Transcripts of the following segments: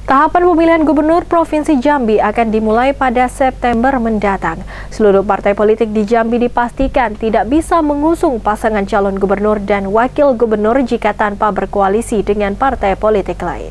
Tahapan pemilihan gubernur Provinsi Jambi akan dimulai pada September mendatang. Seluruh partai politik di Jambi dipastikan tidak bisa mengusung pasangan calon gubernur dan wakil gubernur jika tanpa berkoalisi dengan partai politik lain.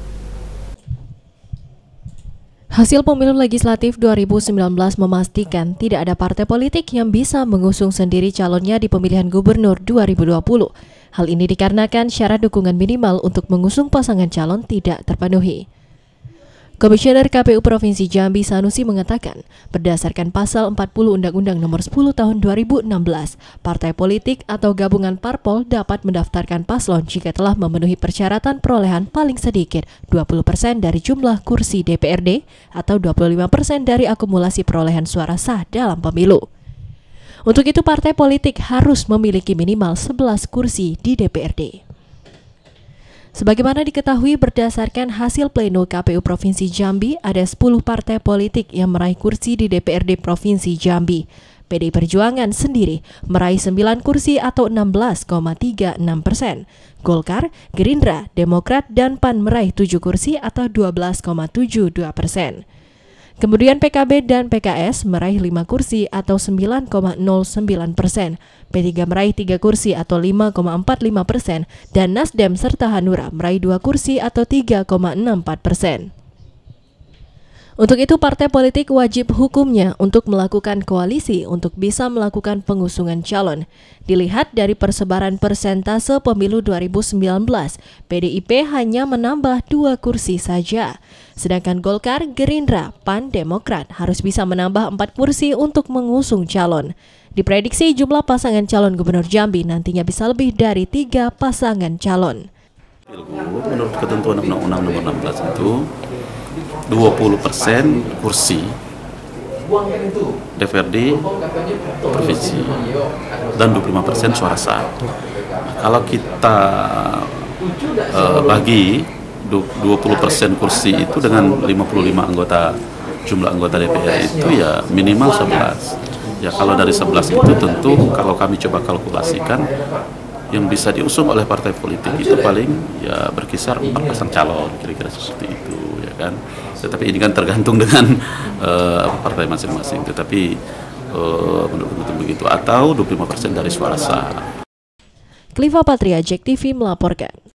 Hasil pemilu legislatif 2019 memastikan tidak ada partai politik yang bisa mengusung sendiri calonnya di pemilihan gubernur 2020. Hal ini dikarenakan syarat dukungan minimal untuk mengusung pasangan calon tidak terpenuhi. Komisioner KPU Provinsi Jambi Sanusi mengatakan, berdasarkan pasal 40 Undang-Undang Nomor 10 Tahun 2016, partai politik atau gabungan parpol dapat mendaftarkan paslon jika telah memenuhi persyaratan perolehan paling sedikit 20% dari jumlah kursi DPRD atau 25% dari akumulasi perolehan suara sah dalam pemilu. Untuk itu, partai politik harus memiliki minimal 11 kursi di DPRD. Sebagaimana diketahui berdasarkan hasil pleno KPU Provinsi Jambi, ada 10 partai politik yang meraih kursi di DPRD Provinsi Jambi. PDI Perjuangan sendiri meraih 9 kursi atau 16,36%. Golkar, Gerindra, Demokrat, dan PAN meraih 7 kursi atau 12,72%. Kemudian PKB dan PKS meraih 5 kursi atau 9,09%. P3 meraih 3 kursi atau 5,45%. Dan Nasdem serta Hanura meraih 2 kursi atau 3,64%. Untuk itu, partai politik wajib hukumnya untuk melakukan koalisi untuk bisa melakukan pengusungan calon. Dilihat dari persebaran persentase pemilu 2019, PDIP hanya menambah 2 kursi saja. Sedangkan Golkar, Gerindra, PAN, Demokrat harus bisa menambah 4 kursi untuk mengusung calon. Diprediksi jumlah pasangan calon gubernur Jambi nantinya bisa lebih dari 3 pasangan calon. Menurut ketentuan Undang-Undang Nomor 16 itu 20% kursi DPRD provinsi dan 25% suara sah. Kalau kita bagi 20% kursi itu dengan 55 anggota, jumlah anggota DPR itu ya minimal 11. Ya kalau dari 11 itu tentu kalau kami coba kalkulasikan yang bisa diusung oleh partai politik itu paling ya berkisar 4 pasang calon, kira-kira seperti itu ya kan. Tetapi ini kan tergantung dengan partai masing-masing. Tetapi menurut begitu atau 25% dari suara sah. Cliva Patria, JEK TV melaporkan.